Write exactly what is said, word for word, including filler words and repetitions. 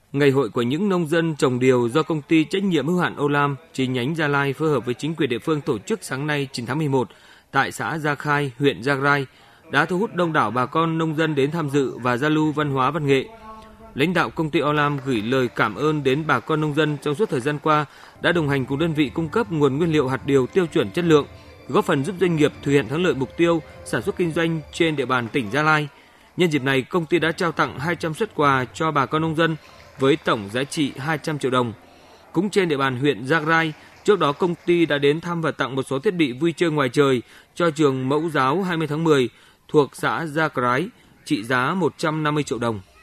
Ngày hội của những nông dân trồng điều do công ty trách nhiệm hữu hạn Olam chi nhánh Gia Lai phối hợp với chính quyền địa phương tổ chức sáng nay chín tháng mười một tại xã Gia Khai, huyện Gia Rai đã thu hút đông đảo bà con nông dân đến tham dự và giao lưu văn hóa văn nghệ. Lãnh đạo công ty Olam gửi lời cảm ơn đến bà con nông dân trong suốt thời gian qua đã đồng hành cùng đơn vị cung cấp nguồn nguyên liệu hạt điều tiêu chuẩn chất lượng, góp phần giúp doanh nghiệp thực hiện thắng lợi mục tiêu sản xuất kinh doanh trên địa bàn tỉnh Gia Lai. Nhân dịp này, công ty đã trao tặng hai trăm suất quà cho bà con nông dân với tổng giá trị hai trăm triệu đồng. Cũng trên địa bàn huyện Gia Rai, trước đó công ty đã đến thăm và tặng một số thiết bị vui chơi ngoài trời cho trường mẫu giáo hai mươi tháng mười thuộc xã Gia Rai trị giá một trăm năm mươi triệu đồng.